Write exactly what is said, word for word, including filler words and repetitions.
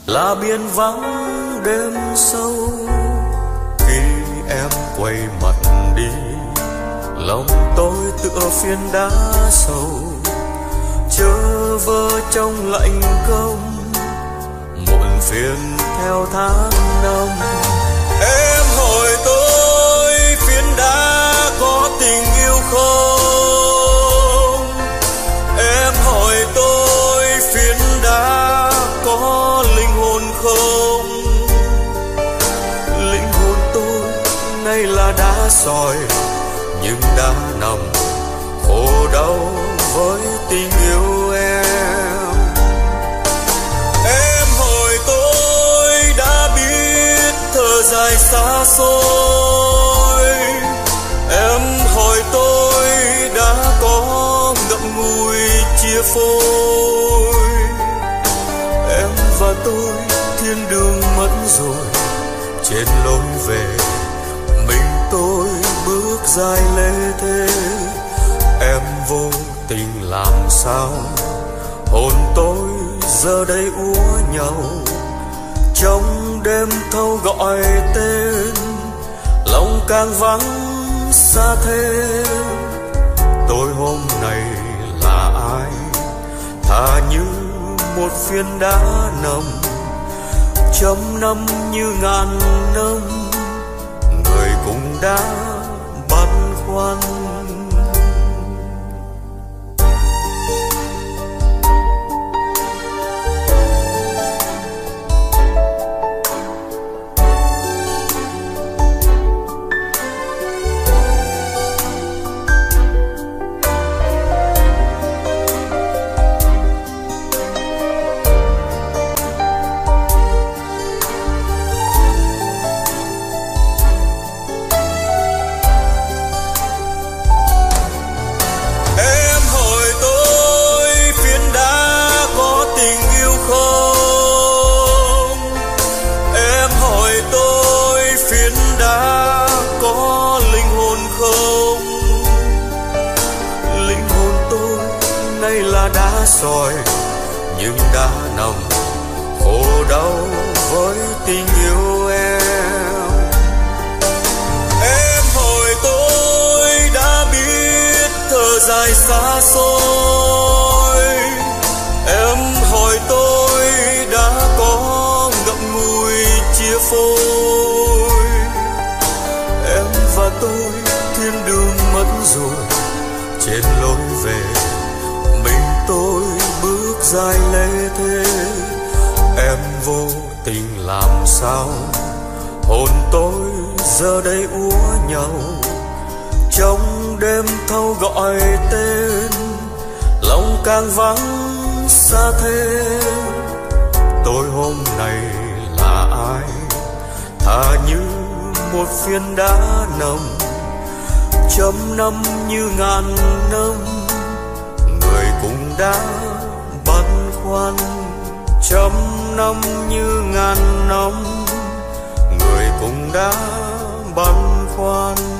là biển vắng đêm sâu. Khi em quay mặt đi, lòng tôi tựa phiến đá sầu, chơ vơ trong lạnh cống, muộn phiền theo tháng năm. Em hỏi tôi phiến đá có tình yêu không? Em hỏi tôi phiến đá có linh hồn không? Linh hồn tôi nay là đá sỏi, nhưng đã nằm khổ đau với tình yêu em. Em hỏi tôi đã biết thở dài xa xôi. Em hỏi tôi đã có ngậm ngùi chia phôi. Em và tôi thiên đường mất rồi, trên lối về mình tôi bước dài lê thế. Em vô tình làm sao hồn tôi giờ đây úa nhau, trong đêm thâu gọi tên, lòng càng vắng xa thêm. Tôi hôm nay là ai, thà như một phiến đá nằm, trăm năm như ngàn năm, người cũng đã băn khoăn. Soi nhưng đã nằm khổ đau với tình yêu em. Em hỏi tôi đã biết thở dài xa xôi. Em hỏi tôi đã có ngậm ngùi chia phôi. Em và tôi thiên đường mất rồi, trên lối về tôi bước dài lê thế. Em vô tình làm sao hồn tôi giờ đây úa nhau, trong đêm thâu gọi tên, lòng càng vắng xa thêm. Tôi hôm nay là ai, thà như một phiến đá nằm, trăm năm như ngàn năm, người cũng đã băn khoăn. Trăm năm như ngàn năm, người cũng đã băn khoăn.